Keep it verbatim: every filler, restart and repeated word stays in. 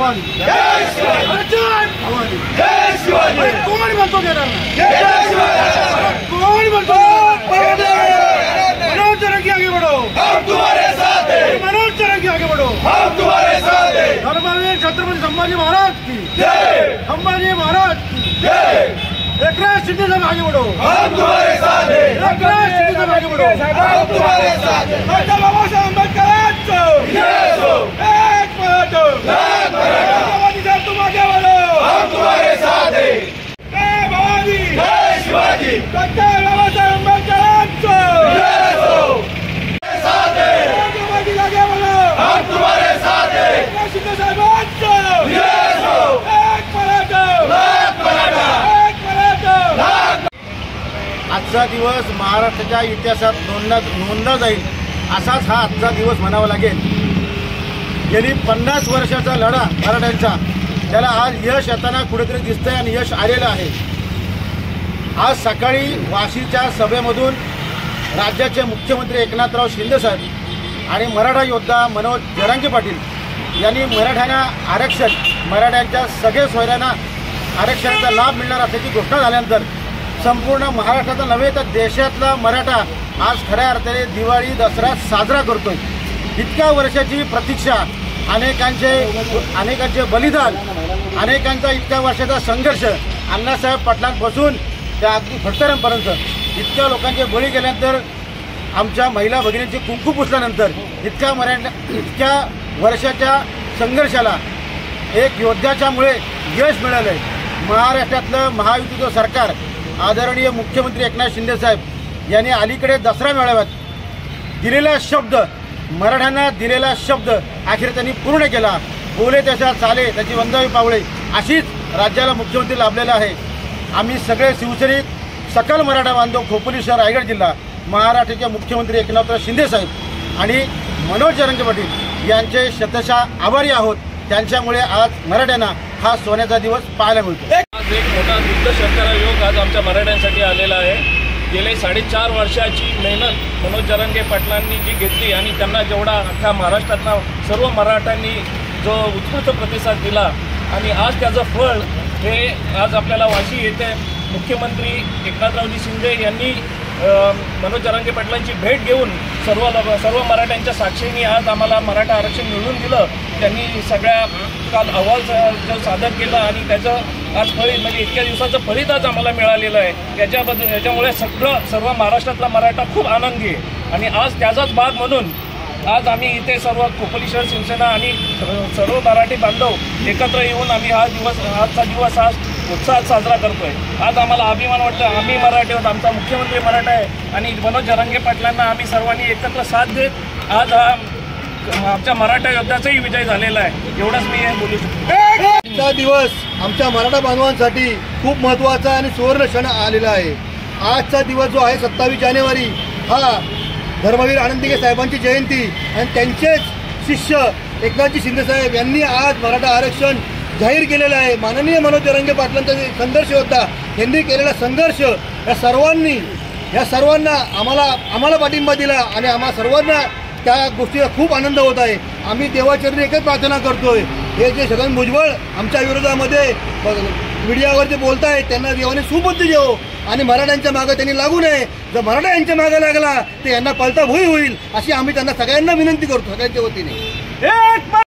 भवानी, जय शिवाजी, जय भवानी, जय शिवाजी। कोण म्हणतो देणार नाही, जय शिवाजी, कोण म्हणतो मनोज जरंगे आगे बढ़ो, हम तुम्हारे साथ हैं, मनोज जरंगे आगे बढ़ो, हम तुम्हारे साथ हैं। धर्मवीर छत्रपति संभाजी महाराज की जय, संभाजी महाराज की जय। एकनाथ शिंदे साहब आगे बढ़ो, हम तुम्हारे साथ हैं, एकनाथ शिंदे साहब आगे बढ़ो, हम तुम्हारे साथ हैं। डॉक्टर बाबासाहेब आंबेडकरांचं जय हो, एक मराठा, लाख मराठा, भवानी साहब तुम आगे बढ़ो, हम तुम्हारे साथ हैं। जय भवानी, जय शिवाजी, डॉक्टर बाबासाहेब आंबेडकरांचं जय हो, साथ हैं, भवानी आगे बढ़ो, हम तुम्हारे साथ हैं। एकनाथ शिंदे साहेबांचं जय हो, एक मराठा, लाख मराठा, आजचा दिवस महाराष्ट्राच्या इतिहासात नोंदला नोंदला जाईल असाच हा आजचा दिवस म्हणावा लागेल। गेली पन्नास वर्षाचा लढा मराठ्यांचा त्याला आज यश येताना कुठेतरी दिसतंय आणि यश आलेलं आहे। आज सकाळी वाशीच्या सभेमधून राज्याचे मुख्यमंत्री एकनाथराव शिंदे साहेब आणि मराठा योद्धा मनोज जरांगे पाटील यांनी मराठ्यांना आरक्षण, मराठ्यांच्या सगळे सोयऱ्यांना आरक्षणाचा लाभ मिळणार असल्याची घोषणा झाल्यानंतर संपूर्ण महाराष्ट्राचा नव्हे तर देशातला मराठा आज खऱ्या अर्थाने दिवाळी दसरा साजरा करतोय। इतक्या वर्षाची प्रतीक्षा, अनेकांचे अनेकांचे बलिदान, अनेकांचा इतक्या वर्षाचा संघर्ष, अण्णासाहेब पाटलांपासून त्या अगदी फडतरांपर्यंत इतक्या लोकांचे बळी गेल्यानंतर, आमच्या महिला भगिनींची कुंकू पुसल्यानंतर इतक्या मराठा इतक्या वर्षाच्या संघर्षाला एक योद्ध्याच्यामुळे यश मिळालं आहे। महाराष्ट्रातलं महायुतीचं सरकार आदरणीय मुख्यमंत्री एकनाथ शिंदे साहेब यांनी अलीकडे दसरा मेळाव्यात दिलेला शब्द, मराठ्यांना दिलेला शब्द अखेर त्यांनी पूर्ण केला। बोले तशा चाले त्याची वंदावी पावळे अशीच राज्याला मुख्यमंत्री लाभलेला आहे। आम्ही सगळे शिवसैनिक, सकल मराठा बांधव, खोपोली शहर, रायगड जिल्हा, महाराष्ट्राचे मुख्यमंत्री एकनाथराव शिंदे साहेब आणि मनोज जरांगे पाटील यांचे शतशः आभारी आहोत। त्यांच्यामुळे आज मराठ्यांना हा सोन्याचा दिवस पाहायला मिळतो। आज एक मोठा दुग्ध शर्करा योग आज आमच्या मराठ्यांसाठी आलेला आहे। गेले साडेचार वर्षाची मेहनत मनोज जरांगे पाटलांनी जी घेतली आणि त्यांना जेवढा अख्ख्या महाराष्ट्रातल्या सर्व मराठ्यांनी जो उत्स्फूर्त प्रतिसाद दिला आणि आज त्याचं फळ हे आज आपल्याला वाशी येथे मुख्यमंत्री एकनाथरावजी शिंदे यांनी मनोज जरांगे पाटलांची भेट घेऊन सर्व सर्व मराठ्यांच्या साक्षीने आज आम्हाला मराठा आरक्षण मिळवून दिलं। त्यांनी सगळ्या काल अहवाल जो सादर केला आणि त्याचं आज फळीत म्हणजे इतक्या दिवसाचं फळीत आज आम्हाला मिळालेलं आहे। याच्याबद्दल याच्यामुळे सगळं सर्व महाराष्ट्रातला मराठा खूप आनंदी आहे आणि आज त्याचाच भाग म्हणून आज आम्ही इथे सर्व खोपोली शहर शिवसेना आणि सर्व मराठी बांधव एकत्र येऊन आम्ही हा दिवस आजचा दिवस आज उत्साहात साजरा करतोय। आज आम्हाला अभिमान वाटतं, आम्ही मराठी आहोत, आमचा मुख्यमंत्री मराठा आहे आणि मनोज जरांगे पाटलांना आम्ही सर्वांनी एकत्र साथ देत आज हा आमच्या मराठा योद्ध्याचाही विजय झालेला आहे। एवढंच मी हे बोलू शकतो। आजचा दिवस आमच्या मराठा बांधवांसाठी खूप महत्त्वाचा आणि सुवर्ण क्षण आलेला आहे। आजचा दिवस जो आहे सत्तावीस जानेवारी हा धर्मवीर आनंदीगे साहेबांची जयंती आणि त्यांचेच शिष्य एकनाथजी शिंदे साहेब यांनी आज मराठा आरक्षण जाहीर केलेलं आहे। माननीय मनोज जरांगे पाटलांचा जे संघर्ष होता, यांनी केलेला संघर्ष या सर्वांनी या सर्वांना आम्हाला आम्हाला पाठिंबा दिला आणि आम्हा सर्वांना त्या गोष्टीचा खूप आनंद होत आहे। आम्ही देवाचरणी एकच प्रार्थना करतोय, हे जे छगन भुजबळ आमच्या विरोधामध्ये मीडियावर जे बोलत आहेत त्यांना देवाने सुबुद्धी देवो आणि मराठ्यांच्या मागे त्यांनी लागू नये। जर मराठा यांच्या मागे लागला तर यांना पलता भुई होईल अशी आम्ही त्यांना सगळ्यांना विनंती करतो सगळ्यांच्या वतीने।